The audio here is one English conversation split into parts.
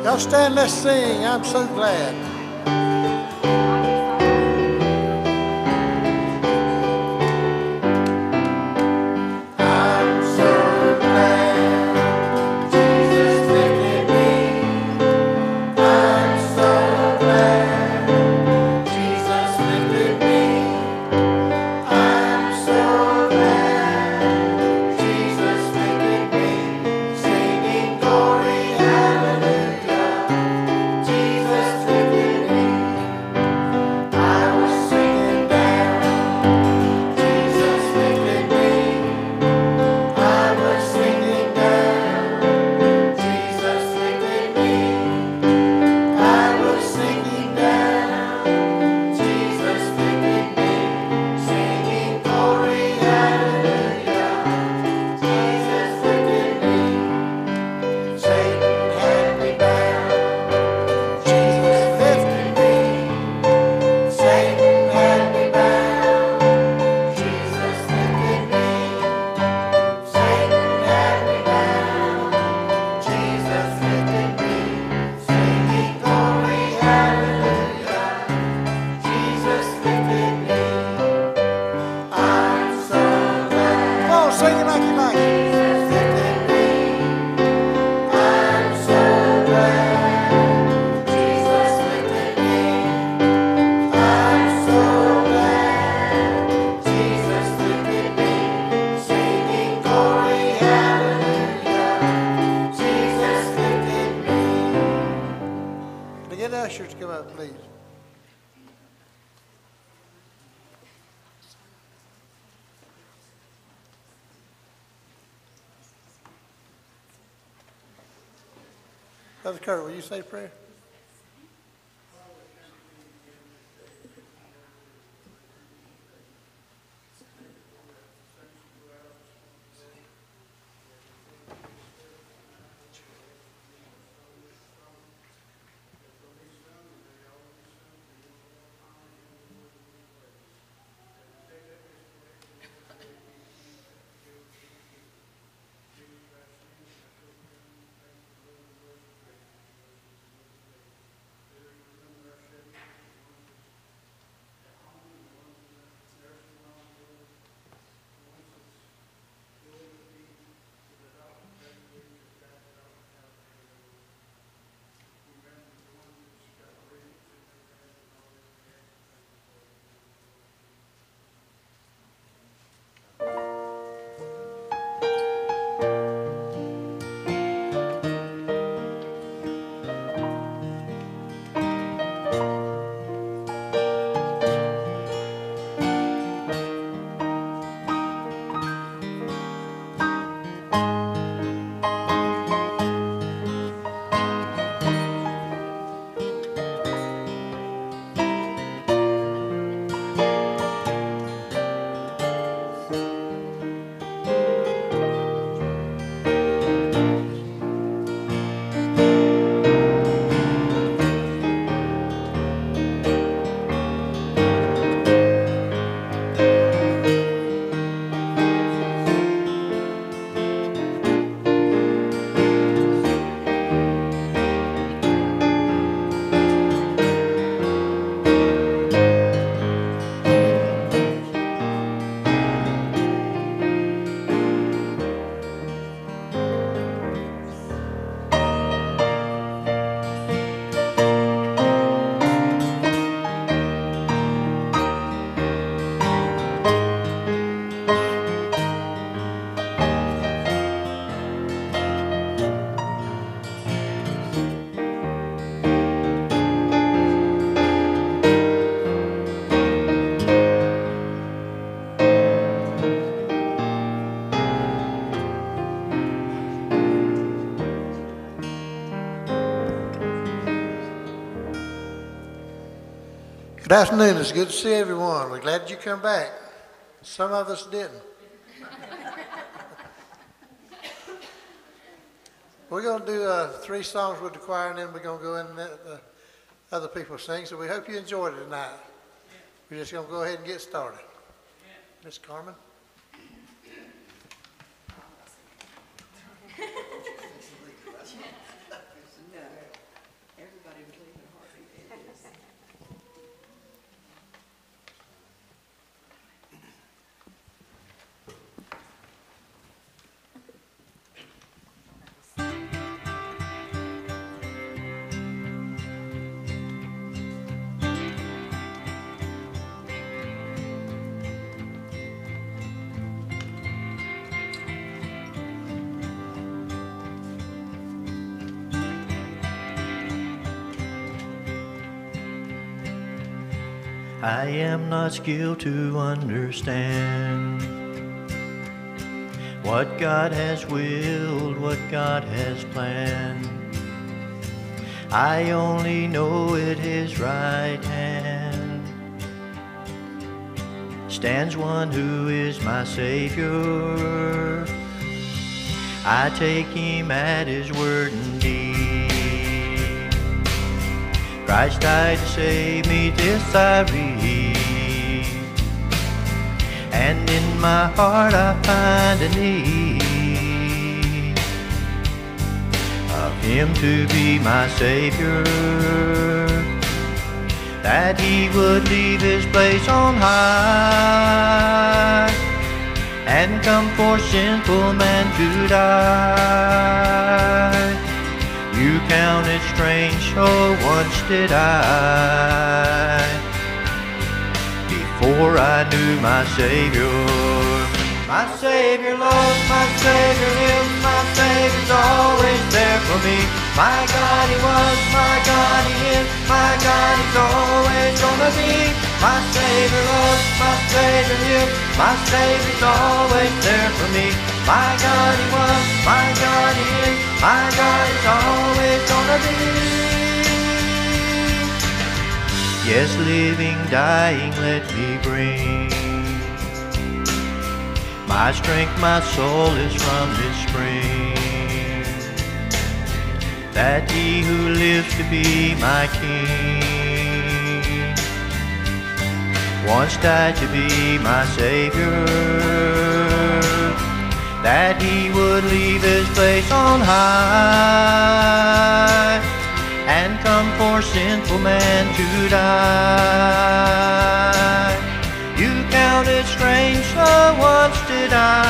Y'all stand, let's sing. I'm so glad. Ushers, come up, please. Brother Carter, will you say prayer? Good afternoon. It's good to see everyone. We're glad you come back. Some of us didn't. We're going to do 3 songs with the choir, and then we're going to go in and let the other people sing. So we hope you enjoyed it tonight. We're just going to go ahead and get started. Miss Carmen. I am not skilled to understand what God has willed, what God has planned. I only know at His right hand stands one who is my Savior. I take Him at His word indeed. Christ died to save me, this I read, and in my heart I find a need of Him to be my Savior, that He would leave His place on high and come for sinful man to die. You count it strange, so once did I, before I knew my Savior. My Savior loves, my Savior lives, my Savior's always there for me. My God He was, my God He is, my God He's always gonna be. My Savior loves, my Savior lives, my Savior's always there for me. My God He was, my God He is, my God is always gonna be. Yes, living, dying, let me bring my strength, my soul is from this spring, that He who lives to be my King once died to be my Savior, that He would leave His place on high and come for sinful man to die. You count it strange, so once did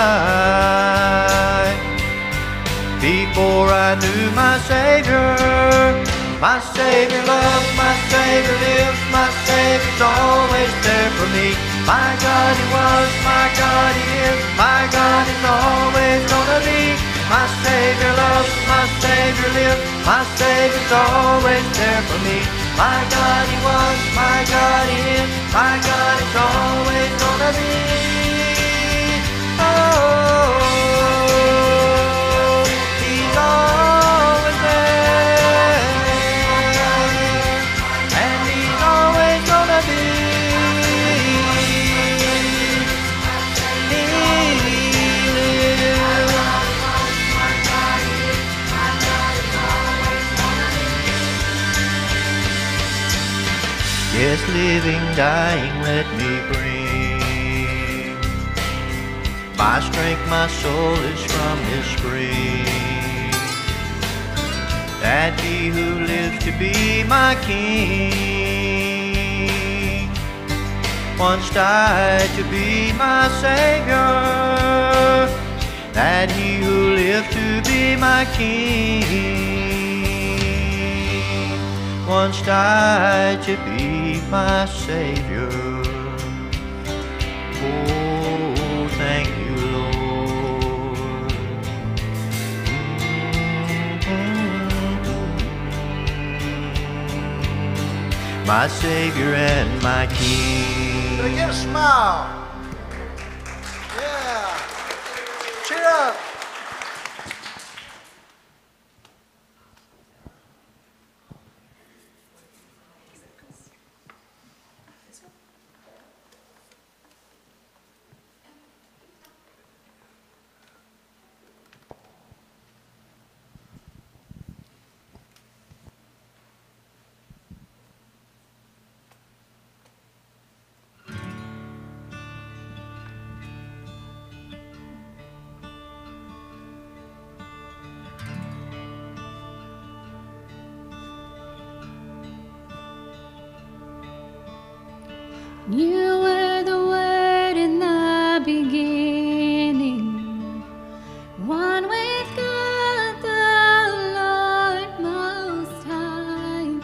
I, before I knew my Savior. My Savior loves, my Savior lives, my Savior's always there for me. My God He was, my God He is, my God is always gonna be. My Savior loves, my Savior lives, my Savior's always there for me. My God He was, my God He is, my God is always gonna be. Oh, He's always there, and He's always gonna be. He lives. Yes, living, dying, let me bring my strength, my soul is from His spring, that He who lives to be my King once died to be my Savior, that He who lived to be my King once died to be my Savior. Oh, thank you, Lord. My Savior and my King. Give a smile. Yeah. Cheer up. You were the Word in the beginning, one with God the Lord Most High.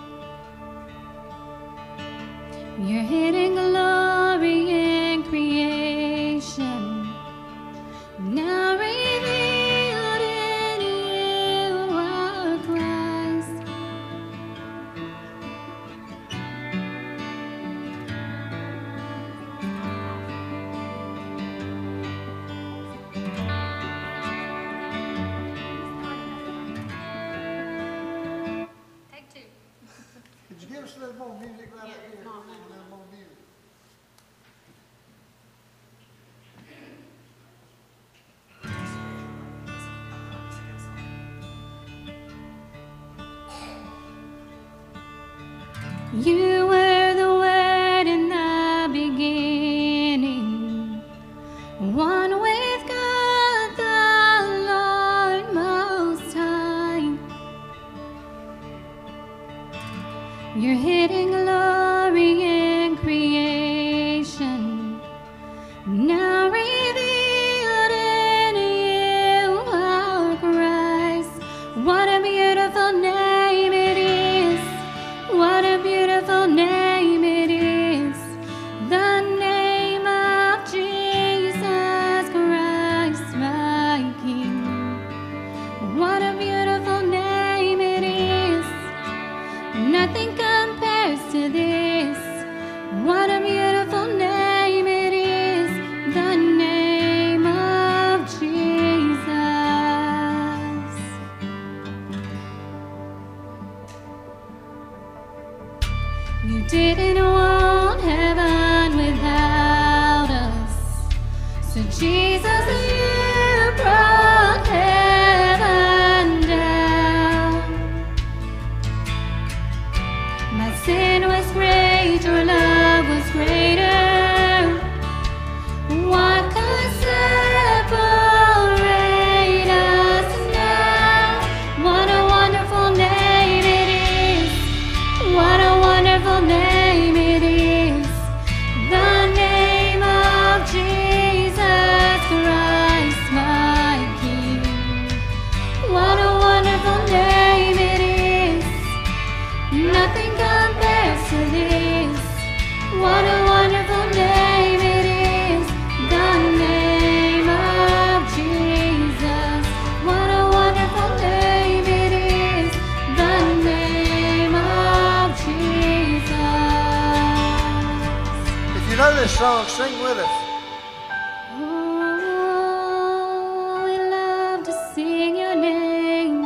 Your hidden glory in creation, now revealed in you, our Christ. You were the Word in the beginning, one with God the Lord Most High. Your hidden glory in creation, now revealed in you, our Christ. What a beautiful name it is! What a beautiful name it is! The name of Jesus Christ, my King. What a beautiful name it is! Nothing compares to this. What a beautiful name it is, the name of Jesus. You didn't want heaven without us, so Jesus, you brought heaven down. My sin was great, your love was greater. What could separate us now? What a wonderful name it is! What a wonderful name it is! The name of Jesus Christ, my King. What a wonderful name it is! Nothing compares to this. What a wonderful name it is, the name of Jesus. What a wonderful name it is, the name of Jesus. If you know this song, sing with us. Oh, we love to sing your name.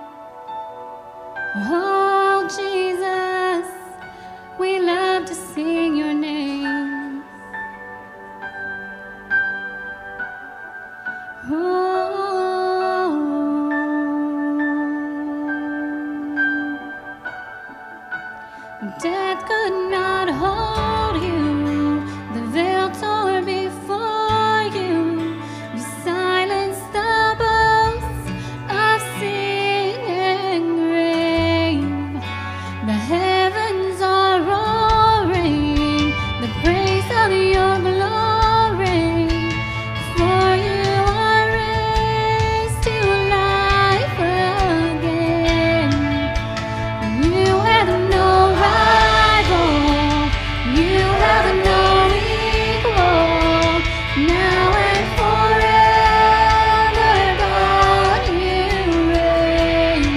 Oh, Jesus, we love to sing your name. Oh, death could not hold you. The veil tore before you. You silenced the boasts of sin and grave. The heavens are roaring the praise of your glory. For you are raised to life again. You have no rival. You have no equal. Now and forever, God, you reign.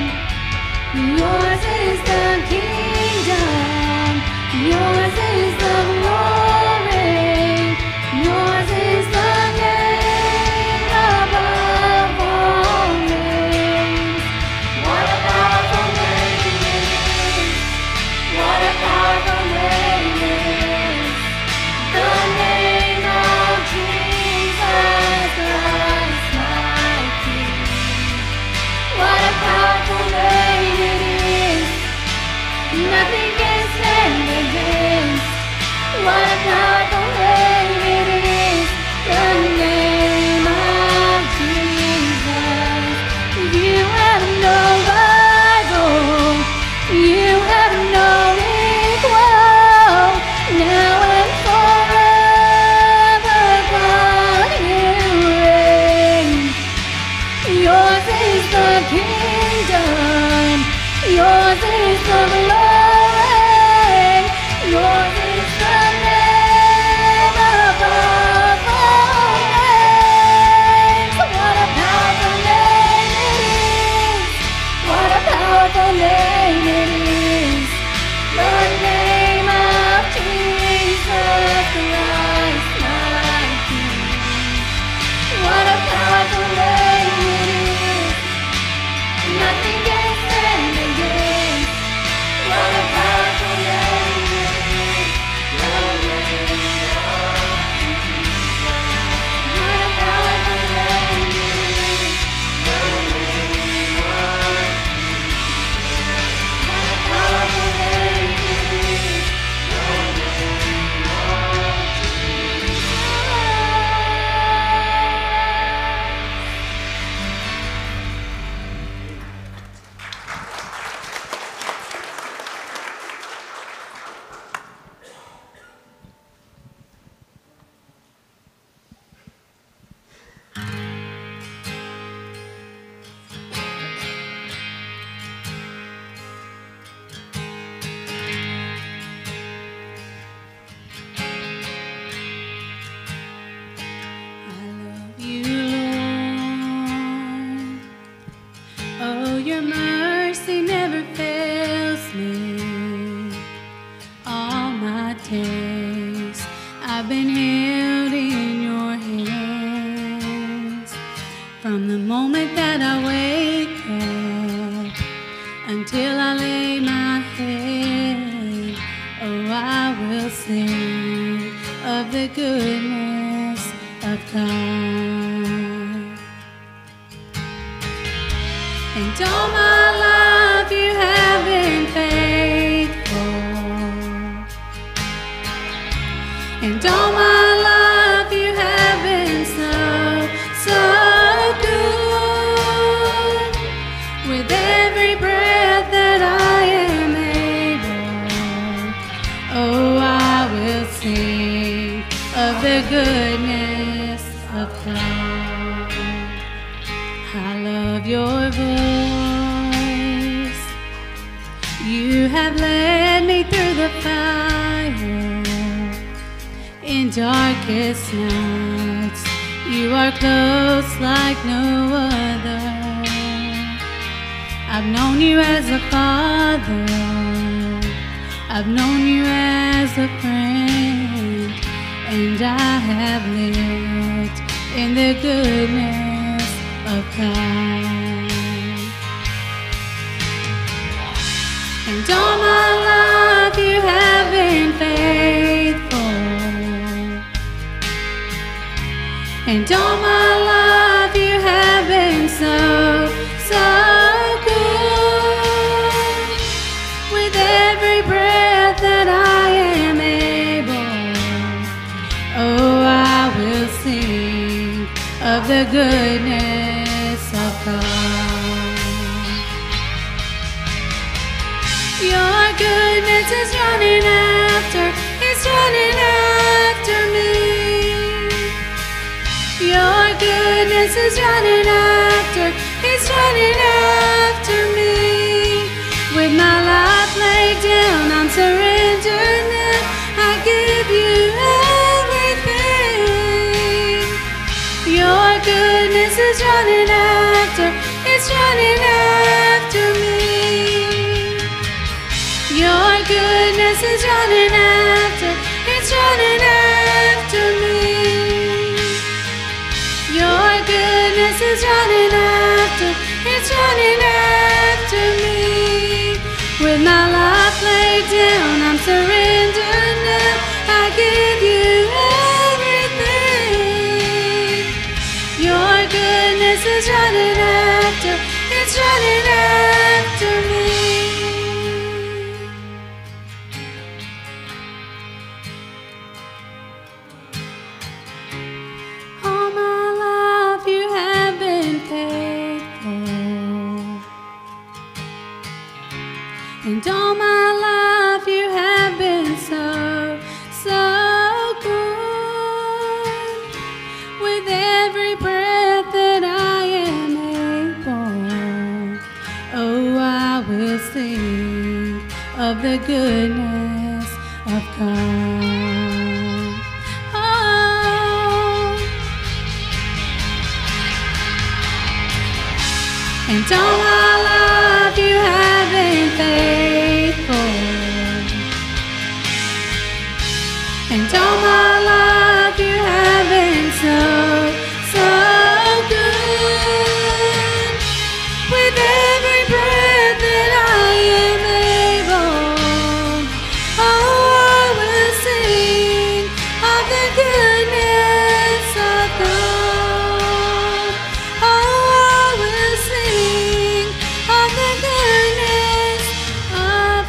Yours is the kingdom. Yours is the glory. Yours is the name above all names. What a powerful name it is! What a powerful name it is! The name of Jesus Christ, my King. What a powerful name it is! Nothing can stand against. What a powerful name it is! The name of Jesus. You have no rival. You have no equal. Now and forever, God, you reign. Yours is the kingdom. Yours is the glory. Yours is the name above all names. What a powerful name it is! What a powerful name it is! The name of Jesus Christ, my King. What a powerful name it is! Nothing can stand against. What a powerful name it is! The name of Jesus. What a powerful name it is! The name of Jesus. sing of the goodness of God. And all my life you have been faithful. And all my life you have been so good. With every breath that I am able, oh, I will sing of the goodness of God. I love your voice. You have led me through the fire. In darkest nights, you are close like no other. I've known you as a father. I've known you as a friend. And I have lived in the goodness of God. And all my life you have been faithful. And all my life you have been so good. With every breath that I am able, oh, I will sing of the goodness of God. Your goodness is running after, it's running after me. Your goodness is running after, it's running after me. With my life laid down, I'm surrendered now. I give you everything. Your goodness is running after, it's running after me. Your goodness is running after, it's running after me. Your goodness is running after, it's running after me. With my life laid down, I'm surrendered now. I give you everything. Your goodness is running after, it's running after me. All my life you have been faithful. And all my life you have been so good. With every breath that I am able, oh, I will sing of the goodness of God. Oh. And all my life you have been faithful. And all my life you have been so good. With every breath that I am able, oh, I will sing of the goodness of God. Oh, I will sing of the goodness of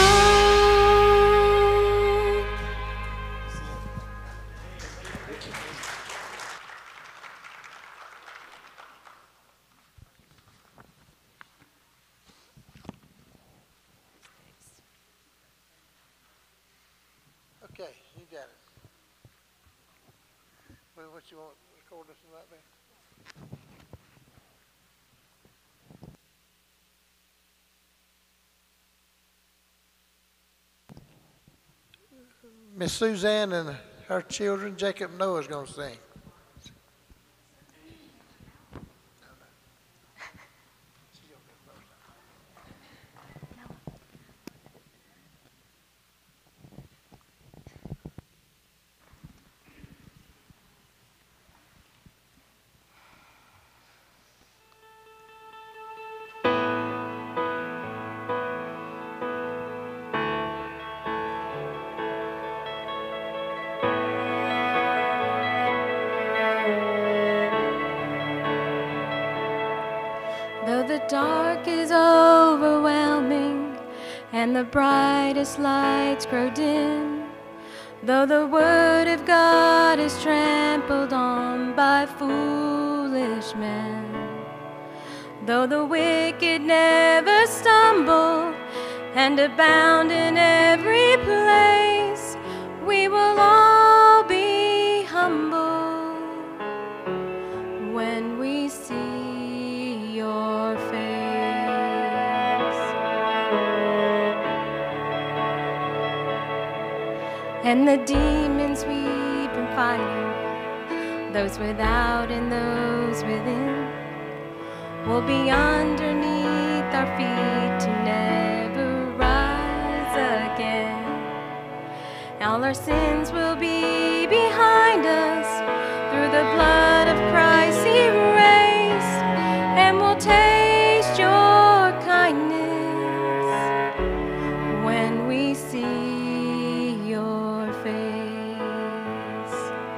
God. Okay, you got it. What you want, record this right there? Miss Suzanne and her children, Jacob Noah, is going to sing. dark is overwhelming and the brightest lights grow dim, though the word of God is trampled on by foolish men, though the wicked never stumble and abound in every place, we will all be humble when we see your face. And the demons we've been fighting, those without and those within, will be underneath our feet to never rise again. All our sins will be behind us, through the blood of Christ erased, and we'll taste your kindness when we see your face.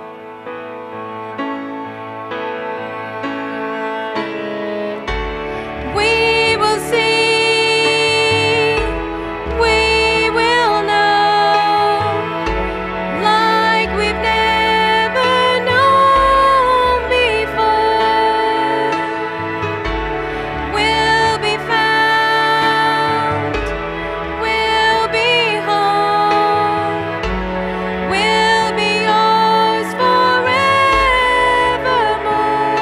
We will see, we will know, like we've never known before. We'll be found, we'll be home, we'll be yours forevermore.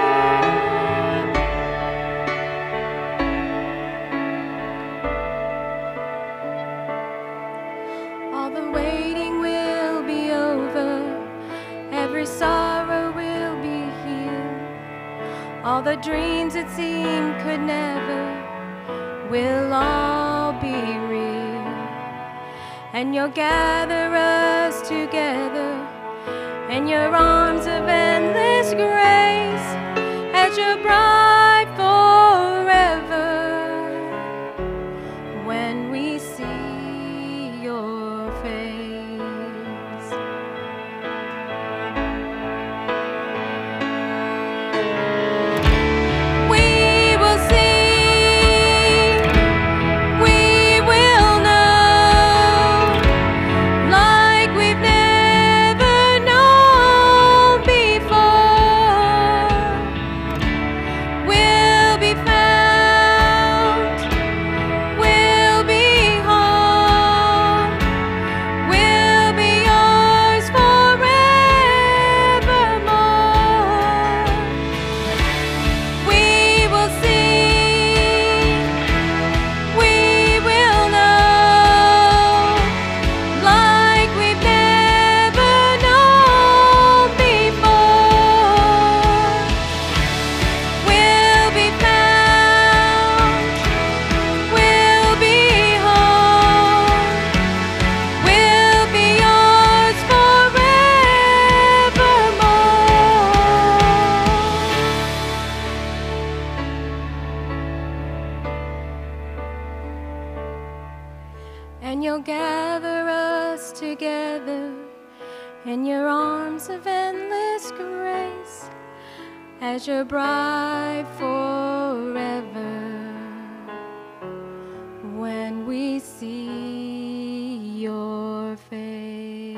All the waiting will be over, every sorrow will be healed, all the dreams that seemed could never will all be real. And you'll gather us together in your arms of endless grace, as your bride forever, when we see your face. We will see, we will know, like we've never known before. We'll be found, we'll be home, we'll be yours forevermore. We will see, we will know, like we've never known before. We'll be found, we'll be home, we'll be yours forevermore. And you'll gather us together in your arms of endless grace, as your bride forever, when we see your face.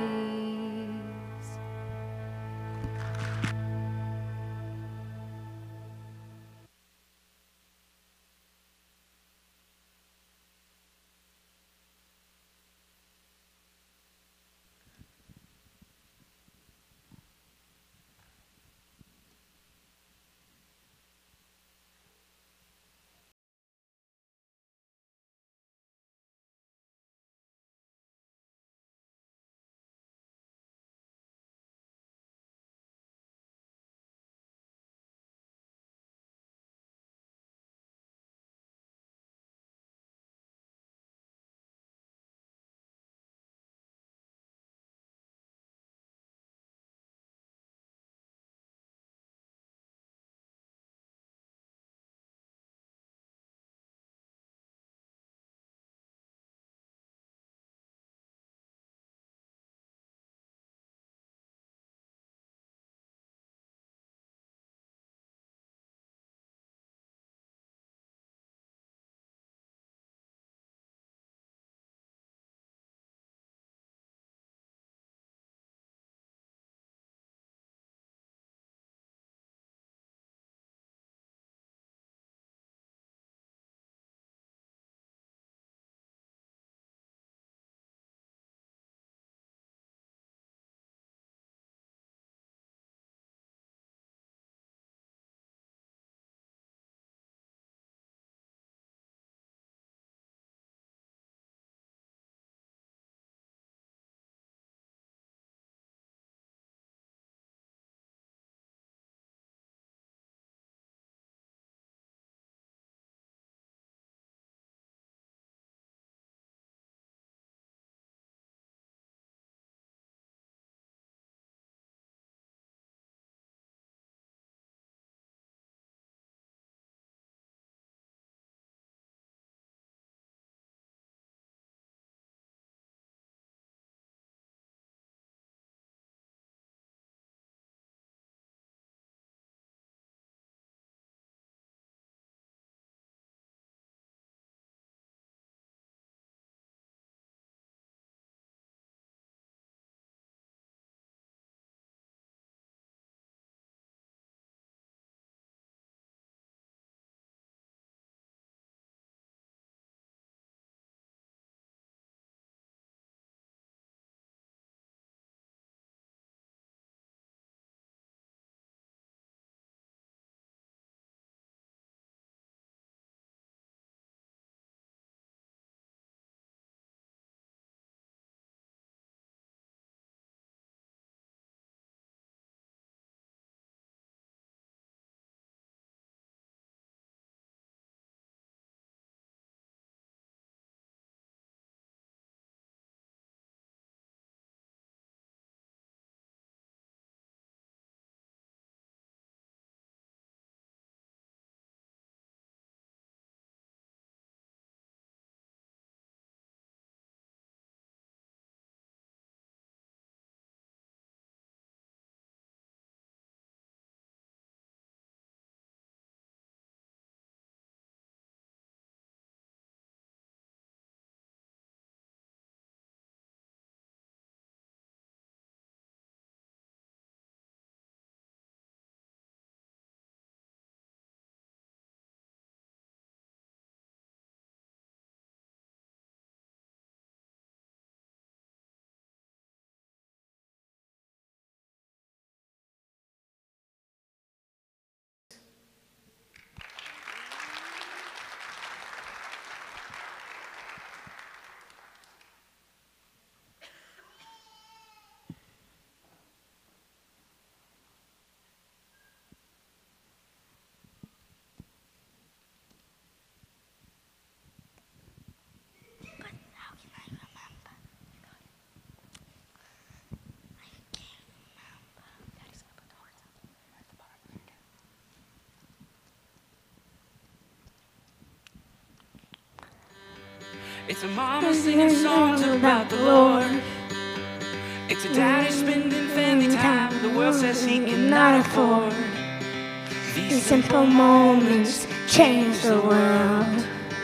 It's a mama singing songs about the Lord. It's a daddy spending family time the world says he cannot afford. These simple moments change the world.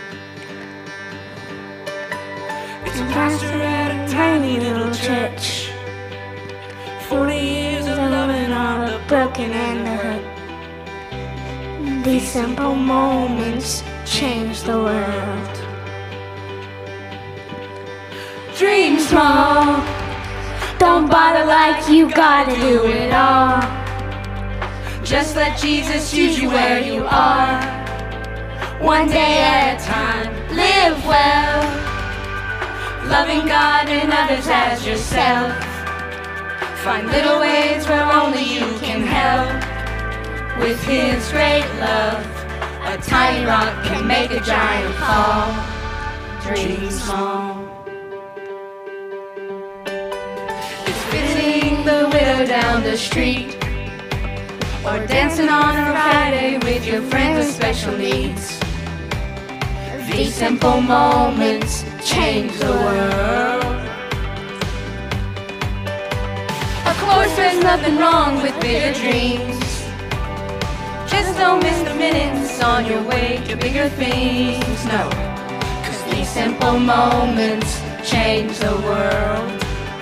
It's a pastor at a tiny little church. 40 years of loving all the broken and the hurt. These simple moments change the world. Dream small. Don't bother like you gotta do it all. Just let Jesus use you where you are. One day at a time, live well. Loving God and others as yourself. Find little ways where only you can help. With His great love, a tiny rock can make a giant fall. Dream small. It's visiting the widow down the street, or dancing on a Friday with your friends with special needs. These simple moments change the world. Of course there's nothing wrong with bigger dreams. Just don't miss the minutes on your way to bigger things, no. 'Cause these simple moments change the world.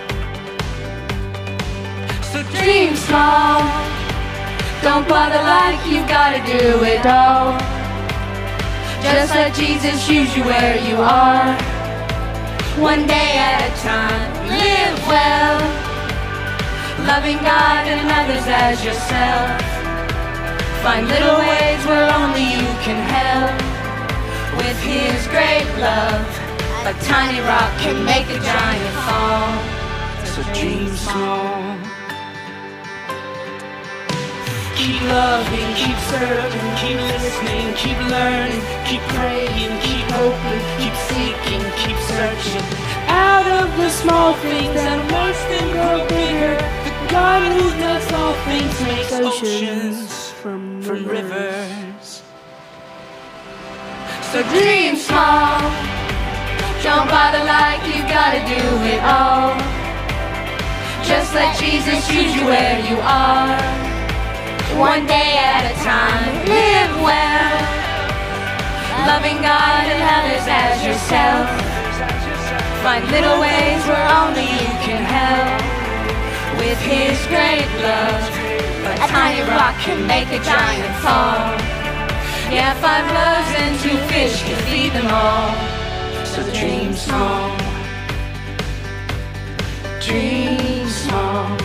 So dream small. Don't bother like you gotta do it all. Just let Jesus use you where you are. One day at a time, live well. Loving God and others as yourself. Find little ways where only you can help. With His great love, a tiny rock can make a giant fall. So dream small. Keep loving, keep serving, keep listening, keep learning, keep praying, keep hoping, keep seeking, keep searching. Out of the small things that makes them grow bigger, the God who does all things makes oceans from rivers. So dream small. Don't bother like you gotta do it all. Just let Jesus use you where you are. One day at a time, live well. Loving God and others as yourself. Find little ways where only you can help. With His great love, a tiny rock can make a giant fall. Yeah, 5 loaves and 2 fish can feed them all. So dream small. Dream small.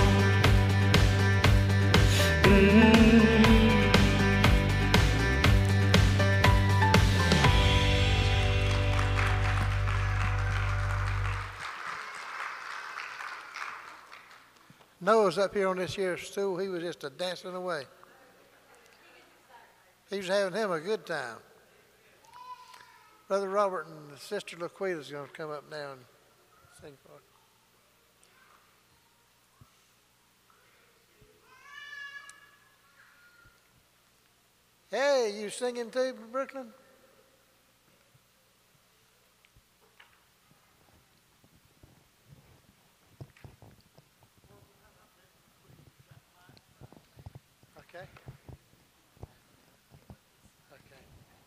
Noah's up here on this year's stool. He was just a dancing away. He was having him a good time. Brother Robert and Sister Laquita's going to come up now and sing for us. Hey, you singing too, Brooklyn? Okay. Okay.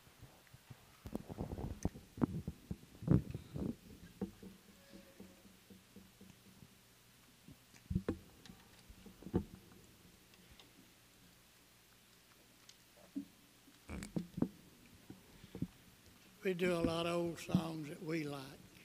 We do a lot of old songs that we like.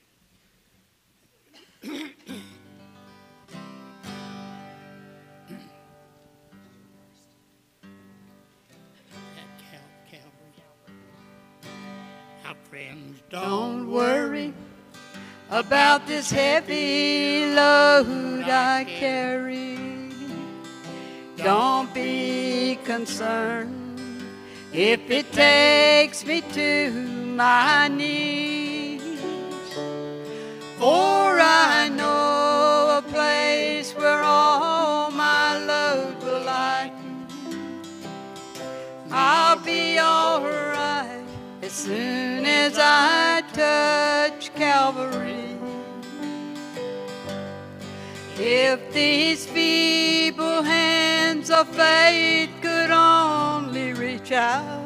Our friends, Don't worry about this heavy load I carry. Don't be concerned if it takes me to my knees. For I know a place where all my load will lighten. I'll be all right as soon as I touch Calvary. If these feeble hands of faith could only reach out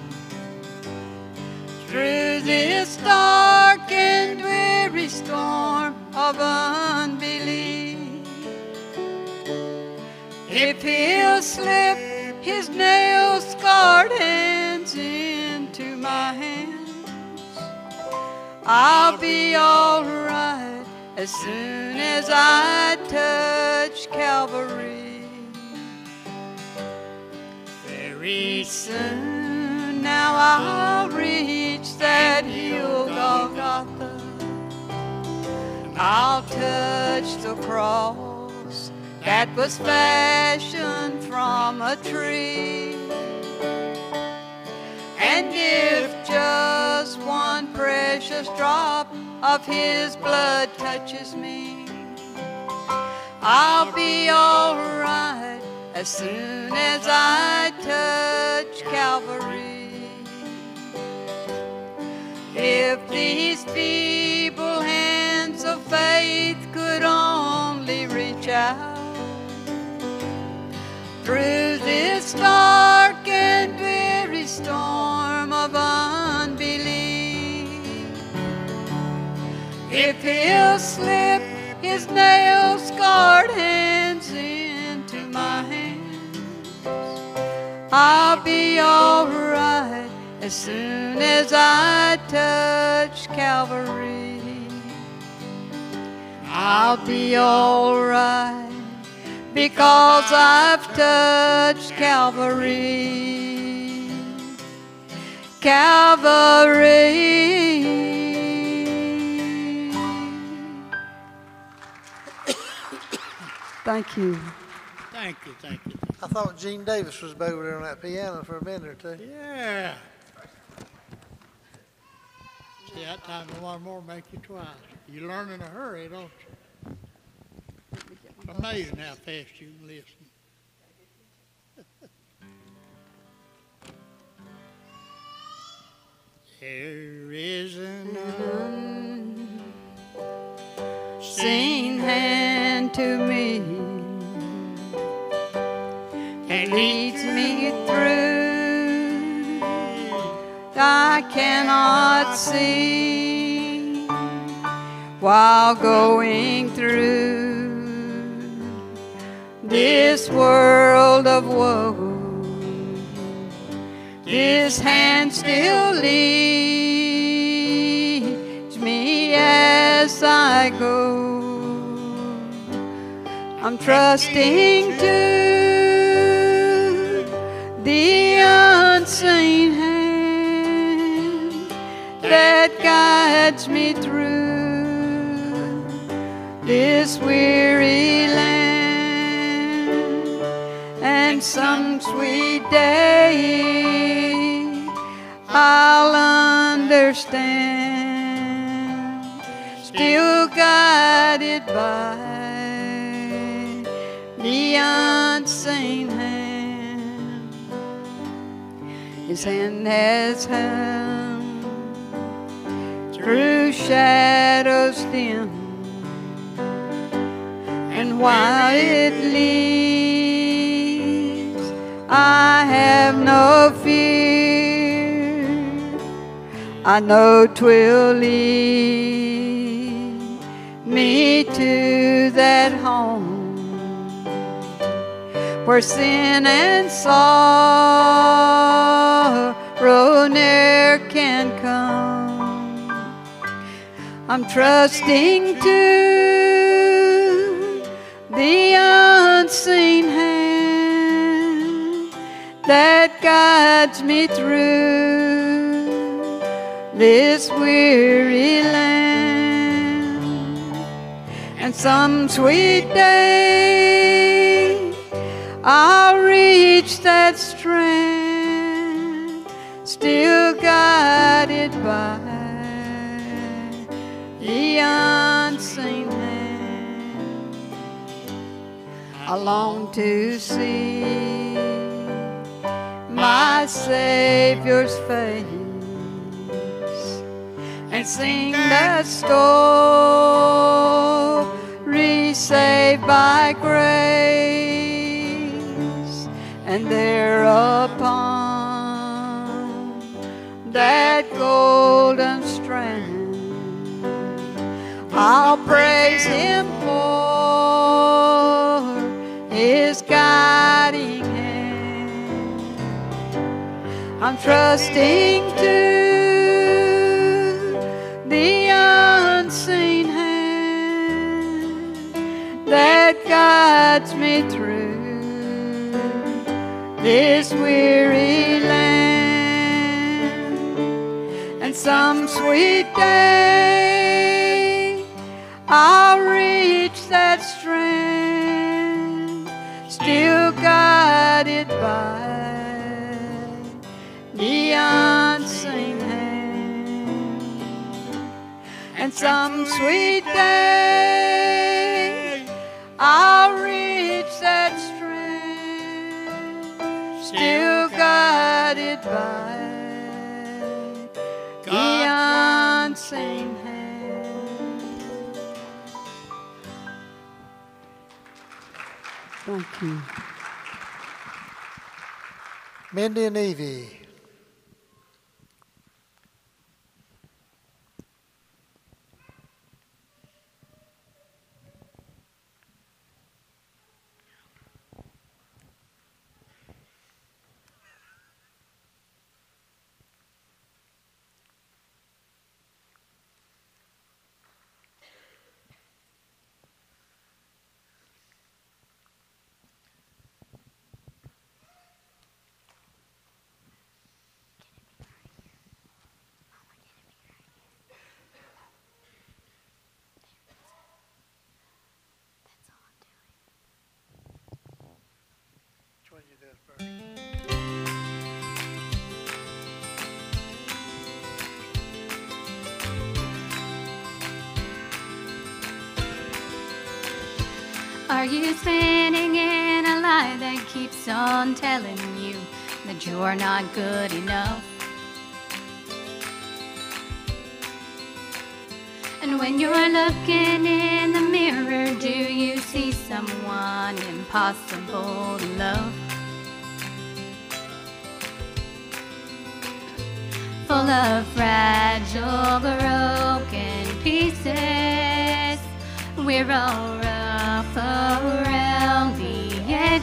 through this dark and weary storm of unbelief, if he'll slip his nail-scarred hands into my hands, I'll be all right as soon as I touch Calvary. Very soon now I'll reach that hill Golgotha. I'll touch the cross that was fashioned from a tree. And if just one precious drop of his blood touches me, I'll be all right as soon as I touch Calvary. If these feeble hands of faith could only reach out through this dark and weary storm of unbelief, if he'll slip his nail-scarred hands into my hands, I'll be all right as soon as I touch Calvary. I'll be all right because I've touched Calvary. Calvary. Thank you. Thank you, thank you. I thought Gene Davis was over there on that piano for a minute or two. Yeah. See, that time the one more make you twice. You learn in a hurry, don't you? It's amazing how fast you can listen. There is an Unseen hand to me and leads me through. I cannot see while going through this world of woe. His hand still leads me as I go. I'm trusting to the unseen hand that guides me through this weary land. And some sweet day I'll understand, still guided by the unseen hand. His hand has held through shadows dim, and while it leads, I have no fear. I know 'twill lead me to that home where sin and sorrow ne'er can come. I'm trusting to the unseen hand that guides me through this weary land. And some sweet day I'll reach that strand, still guided by the unseen hand. I long to see my Savior's face and sing that story, saved by grace. And thereupon that golden strand, I'll praise Him for His guiding hand. I'm trusting to the unseen hand that guides me through this weary land. And some sweet day I'll reach that strand, still guided by the unseen hand. And some sweet day I'll reach that strand, still guided by the unseen hand. Thank you. Mindy and Evie. Which one you do first? Are you standing in a lie that keeps on telling you that you're not good enough? And when you're looking in the mirror, do you see someone impossible to love? Full of fragile, broken pieces, we're all rough around the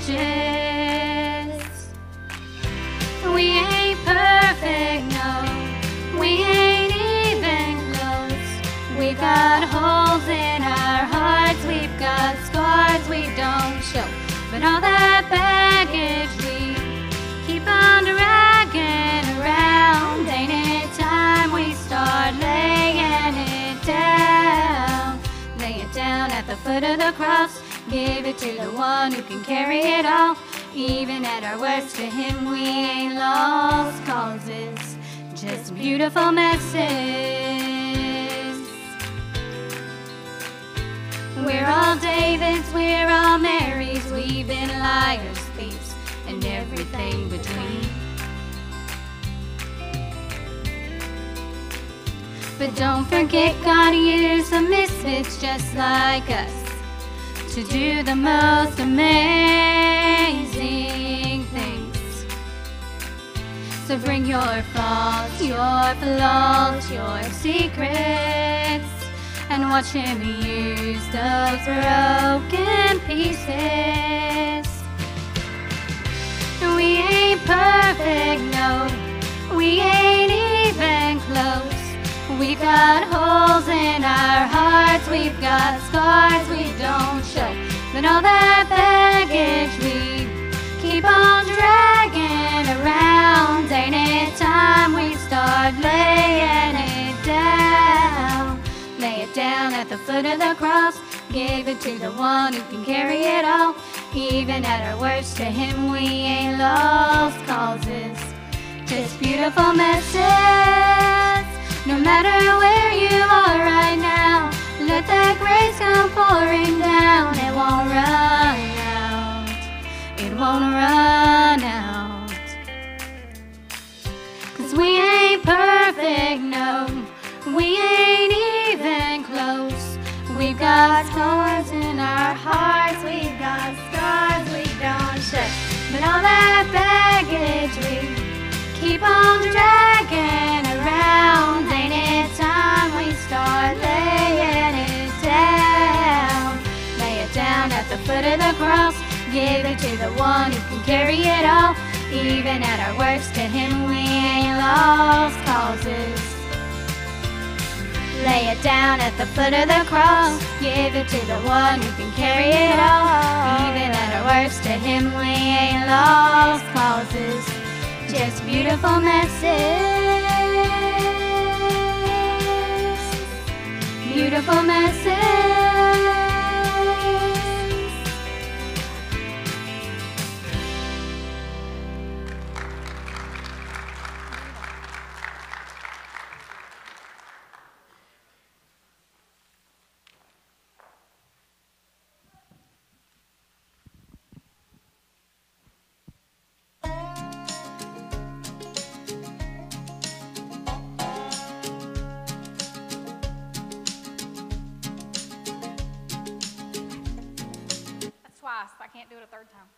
edges. We ain't perfect, no, we ain't even close. We've got holes in our hearts, we've got scars we don't show. But all that baggage we keep on dragging around, ain't it time we start laying it down? Lay it down at the foot of the cross, give it to the one who can carry it all. Even at our worst, to Him we ain't lost causes, just beautiful messes. We're all Davids, we're all Marys, we've been liars, thieves, and everything between. But don't forget, God used the misfits just like us to do the most amazing things. So bring your faults, your flaws, your secrets, and watch Him use those broken pieces. We ain't perfect, no, we ain't even close. We've got holes in our hearts, we've got scars we don't show. But all that baggage we keep on dragging around, ain't it time we start laying it down? Lay it down at the foot of the cross, give it to the one who can carry it all. Even at our worst, to Him we ain't lost causes, just beautiful messes. No matter where you are right now, let that grace come pouring down. It won't run out, it won't run out. 'Cause we ain't perfect, no, we ain't the one who can carry it all. Even at our worst, to him we ain't lost causes. Lay it down at the foot of the cross. Give it to the one who can carry it all. Even at our worst, to him we ain't lost causes. Just beautiful messes. Beautiful messes. Twice. I can't do it a third time.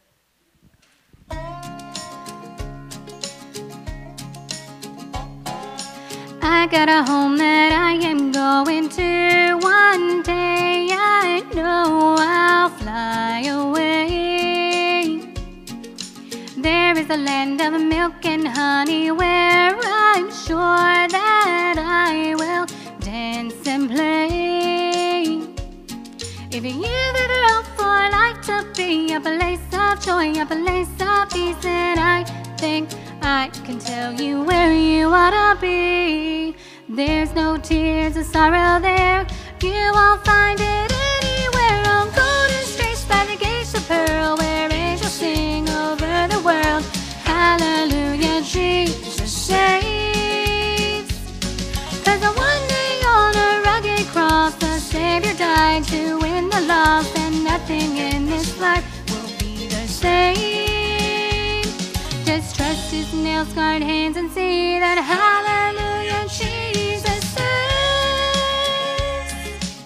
I got a home that I am going to one day. I know I'll fly away. There is a land of milk and honey where I'm sure that I will dance and play. If you've ever hoped for life to be a place of joy, a place of peace, then I think I can tell you where you ought to be. There's no tears of sorrow there, you won't find it anywhere. On golden streets by the gates of pearl, where angels sing over the world. Hallelujah, Jesus saves. 'Cause one day on a rugged cross, the Savior died to win the lost, and nothing in this life will be the same. Just trust his nail-scarred hands and see that hallelujah, Jesus saves.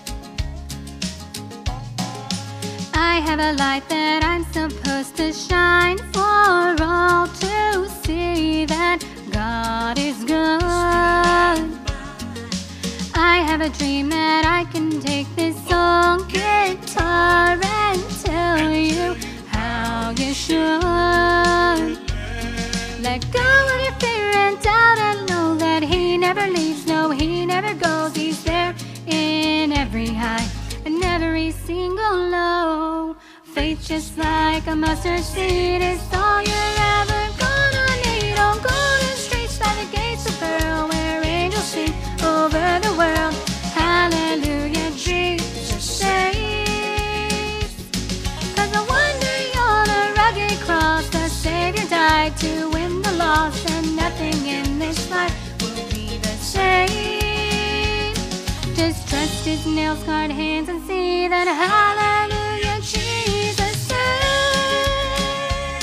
I have a light that I'm supposed to shine for all to see that God is good. I have a dream that I can take this old guitar and tell you how you should. Let go of your fear and doubt and know that he never leaves, no, he never goes. He's there in every high and every single low. Faith just like a mustard seed is all you're ever gonna need. On golden streets by the gates of pearl, where angels sing over the world. Hallelujah, Jesus saves. 'Cause one day on a rugged cross, the Savior died to win the lost, and nothing in this life will be the same. Just trust his nail-scarred hands and see that hallelujah, Jesus saves.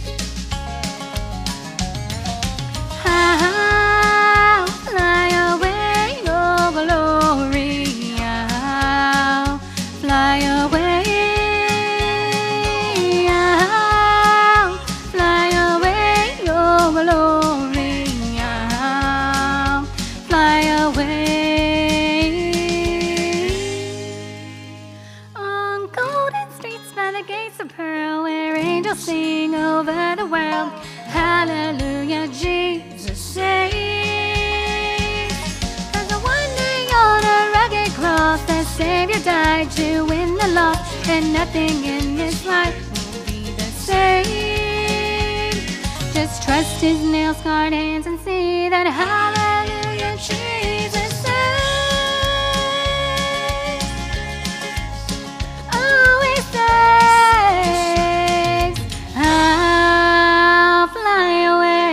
I'll fly away, oh glory, I'll fly away. I'll fly away, oh glory, I'll fly away. On golden streets by the gates of pearl, where angels sing over the world. Hallelujah, Jesus saves. 'Cause one day on a rugged cross, the Savior died to win the lost, and nothing in this life will be the same. Just trust his nail-scarred hands and see that hallelujah, Jesus saves. Oh, he saves. I'll fly away.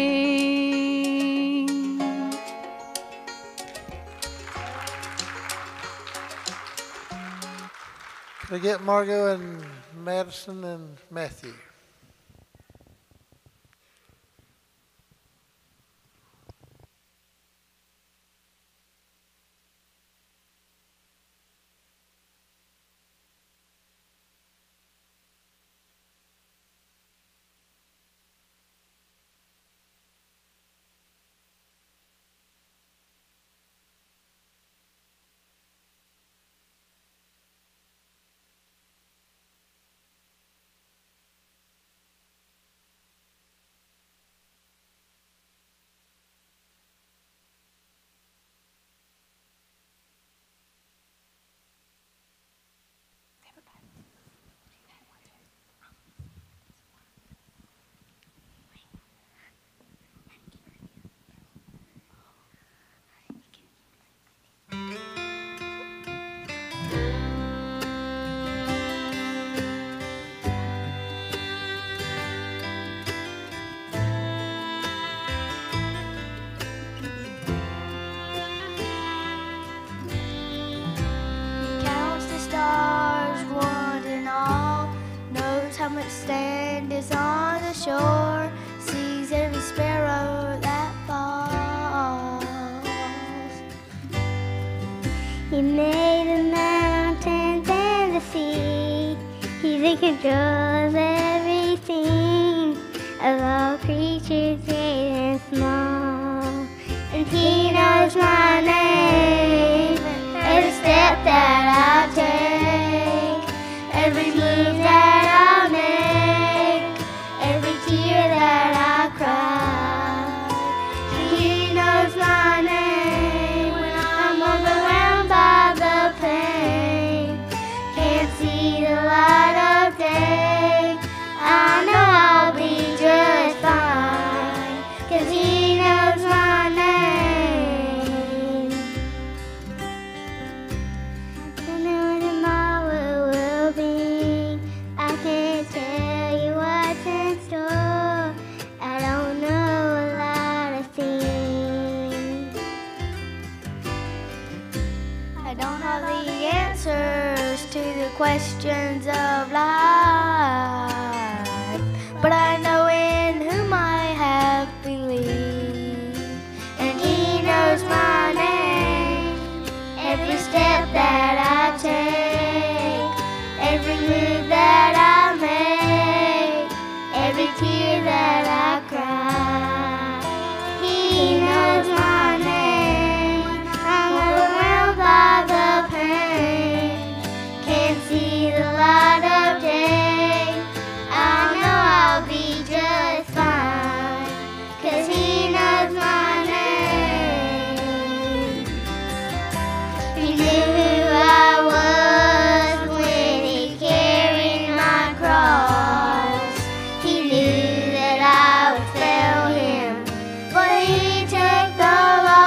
Can I get Margot and Madison and Matthew? how much sand is on the shore, sees every sparrow that falls. He made the mountains and the sea. He's in control of everything, of all creatures great and small. And he knows my name, every step that I take, every move that I make, every tear that I cry. He knows my name when I'm overwhelmed by the pain, can't see the light of day. I know I'll be just fine, 'cause he knows my name. I don't know what tomorrow will be. I can't tell you what's in store. I don't know a lot of things. I don't have the answers to the questions of life, but I know in whom I have believed. And he knows my name, every step that I take, every move that I make, every tear that I cry. He knows my name, I'm overwhelmed by the pain, can't see the light of day. I know I'll be just fine, 'cause he knows my name. He knew who I was when he carried my cross. He knew that I would fail him, but he took the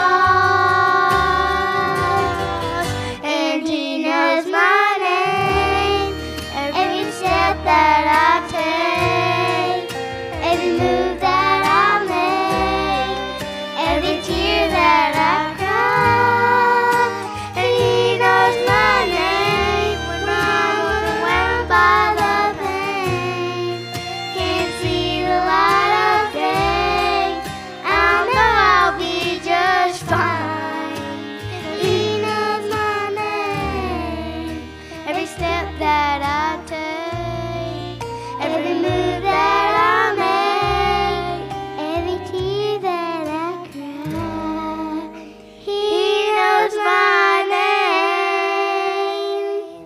loss. And he knows my name, every step that I take, every move that I make, every tear that I cry. And he knows my name when I'm overwhelmed by the pain, can't see the light of day. I know I'll be just fine. He knows my name, every step that I take, every move that I make, every tear that I cry. He knows my name.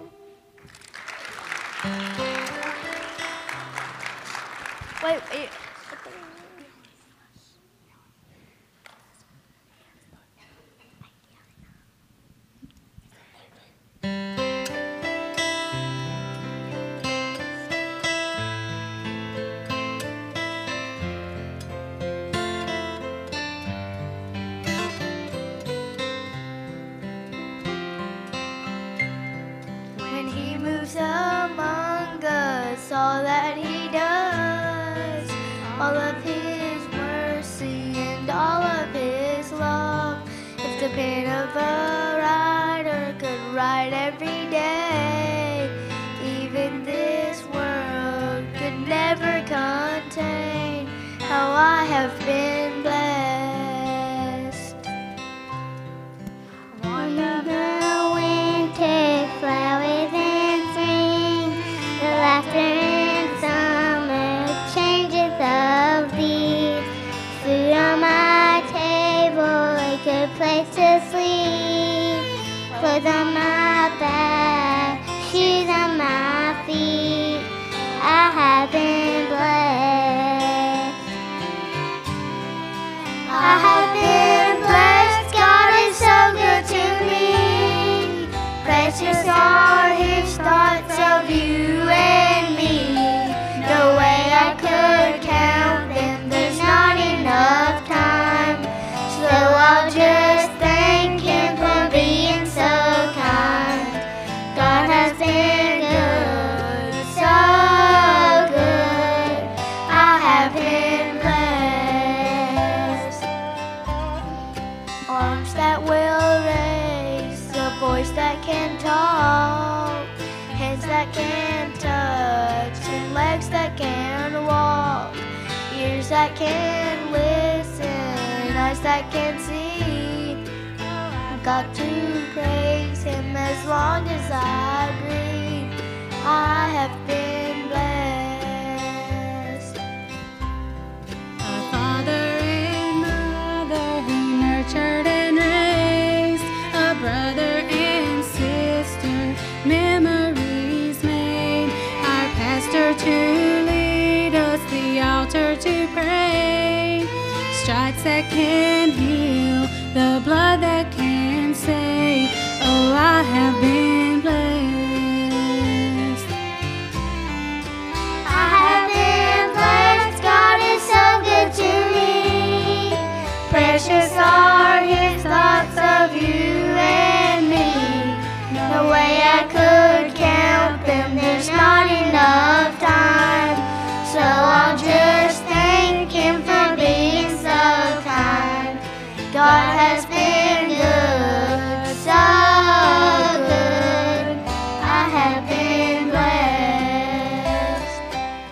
Wait, when he moves among us, all that he does, all of his mercy and all of his love. If the pen of a writer could write every day, even this world could never contain how I have been blessed. One of the winter flowers in spring, the laughter in summer, changes of leaves, food on my table, a good place to sleep, clothes on my back, shoes on my feet. I have been blessed. I have been blessed. God is so good to me. Precious are his thoughts of you and me. No way I could count them. There's not enough time. So I'll just thank him for being so kind. God has been good, so good. I have been blessed. Arms that will raise, a voice that can talk, hands that can touch, and legs that can walk, ears that can listen, eyes that can see. I've got to praise Him as long as I breathe. I have been blessed. A father and mother who nurtured and raised, a brother and sister, memories made, our pastor to lead us, the altar to pray, stripes that can heal, the blood that can save. Oh, I have been blessed. I have been blessed. God is so good to me. Precious are His thoughts of you and me. No way I could count them. There's not enough time. So I'll just thank Him for being so kind. God has been good, so good. I have been blessed.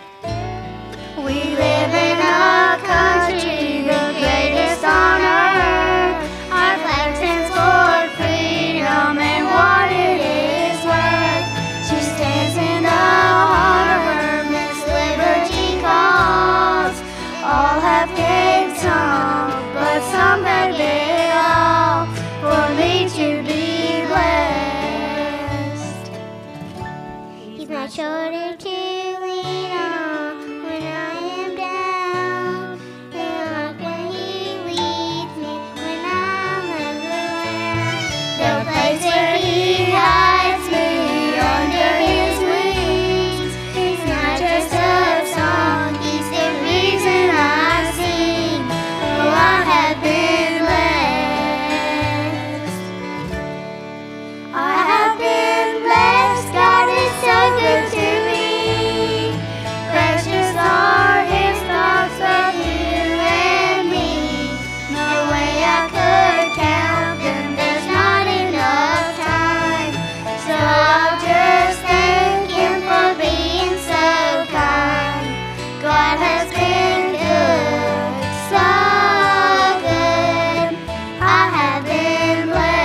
We live in a country, the greatest on earth. Our flag stands for freedom and what it is worth. She stands in the heart of her, Miss Liberty calls. All have gave some, but some have it all for me to be blessed. He's my shoulder to lean on when I am down. The rock that He leads me when I'm overwhelmed. The place where He hides me under His wings. He's not just a song, He's the reason I sing. Oh, I have been blessed. I have been blessed. God is so good to me. Precious are His thoughts of you and me. No way I could count them. There's not enough time. So I'll just thank Him for being so kind. God has been good, so good. I have been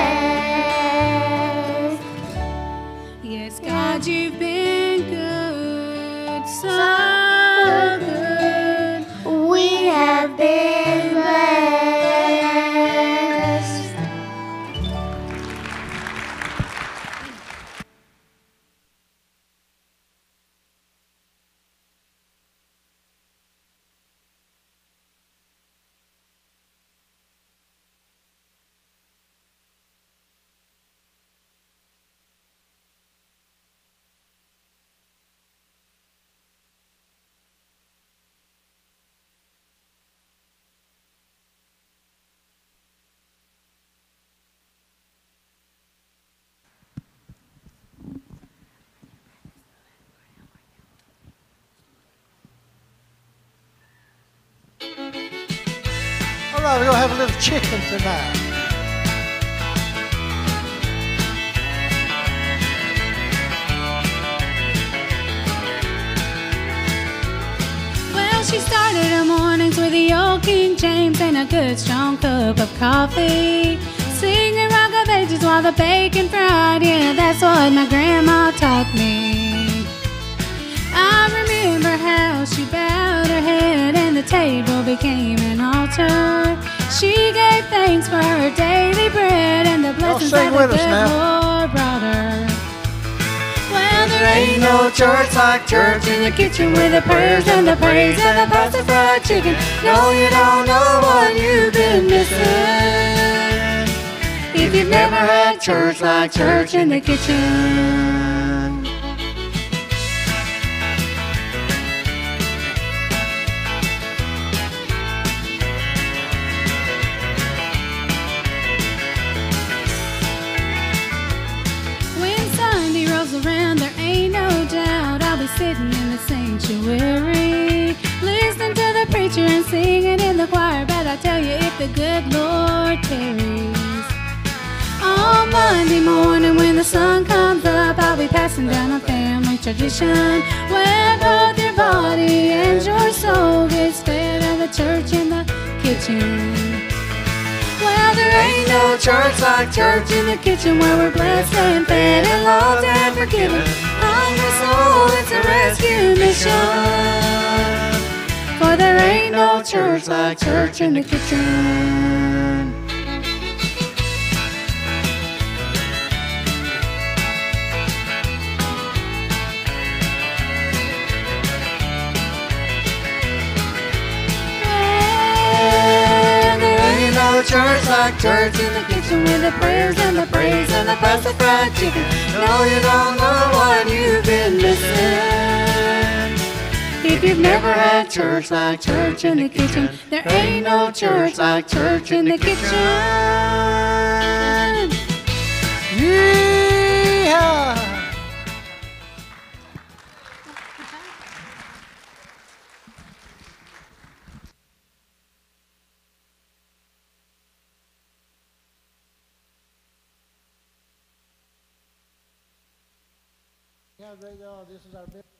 blessed. Yes, God, you've been good, so good. We have been blessed. All right, we're going to have a little chicken tonight. Well, she started her mornings with the old King James and a good strong cup of coffee, singing Rock of Ages while the bacon fried. Yeah, that's what my grandma taught me. I remember how she bowed her head and the table became an altar. She gave thanks for her daily bread and the blessings sing that the with us good now. Lord brought her. Well, there ain't no church like church in the kitchen with the prayers and the praise and the pasta fried chicken. No, you don't know what you've been missing if you've never had church like church in the kitchen. When Sunday rolls around, there ain't no doubt I'll be sitting in the sanctuary, listening to the preacher and singing in the choir. But I tell you, if the good Lord tarries, on Monday morning when the sun comes up, I'll be passing down a family tradition where both your body and your soul gets fed at the church in the kitchen. Well, there ain't no church like church in the kitchen, where we're blessed and fed and loved and forgiven. Hungry soul, it's a rescue mission. For there ain't no church like church in the kitchen. No church like church in the kitchen, with the prayers and the praise and the pasta fried chicken. No, you don't know what you've been missing if you've never had church like church in the kitchen. There ain't no church like church in the kitchen. Yeehaw! This is our best.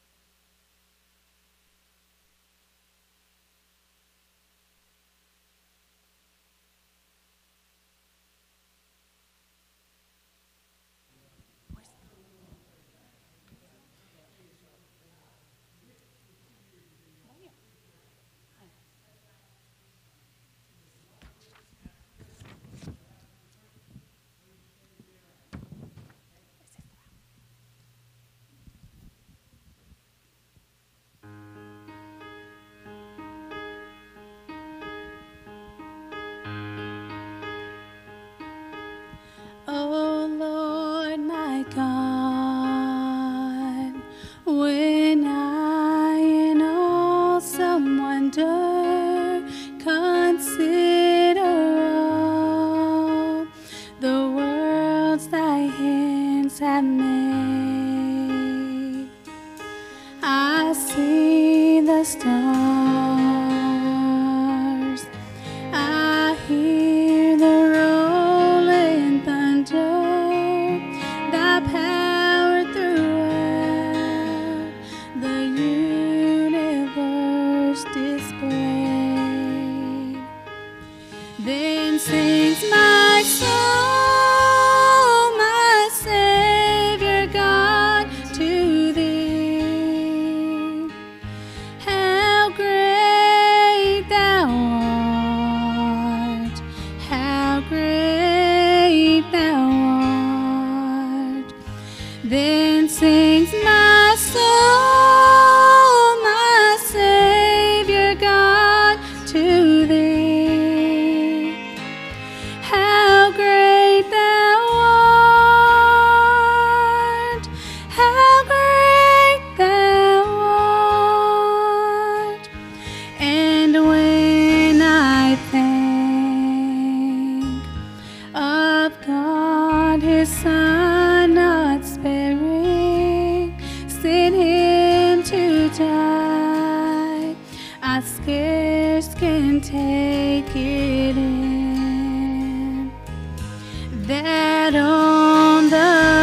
Oh Lord, my God, when I in awesome wonder consider all the worlds thy hands have made, I see the stars, I hear the rolling thunder, thy power throughout the universe displayed. Then sings my soul, my Savior God, to thee. How great thou art, how great thou art. Then sings my soul, my Savior God, to thee. How great thou art, how great thou art. And when I think of God, his Son not sparing, sent him to die, I scarce can take it in, that on the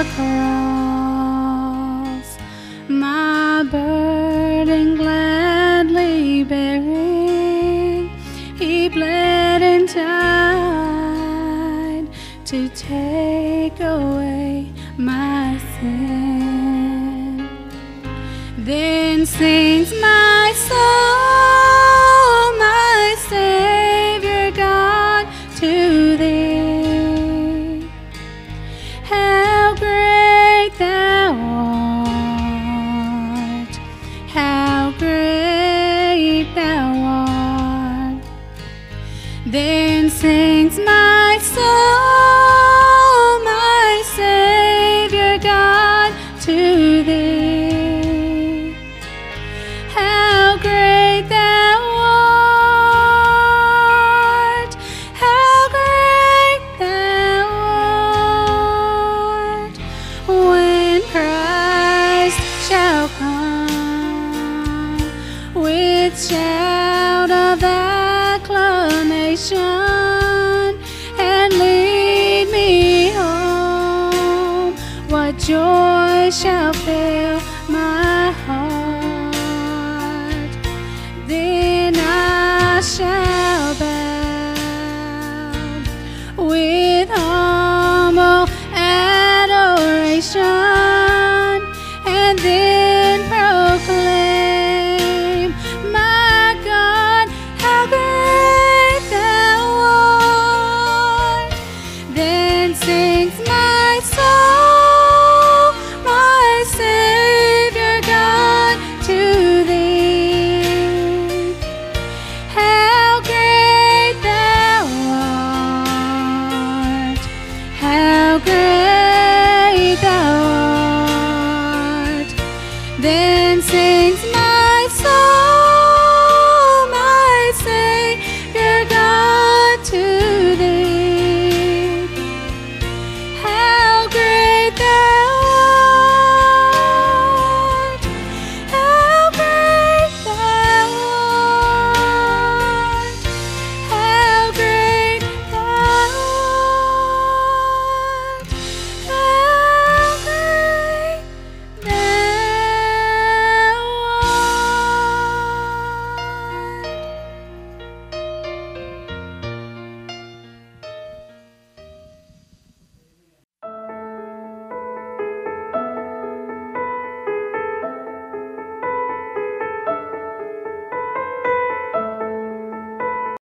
cross my burden gladly bearing, he bled and died to take away my sin. Then sings my soul, my Savior God, to thee. How great thou art, how great thou art. Then sings my soul, my Savior God, to thee. How great thou art, how great thou art. When Christ shall come with shout of acclamation and lead me home, what joy shall fill my heart.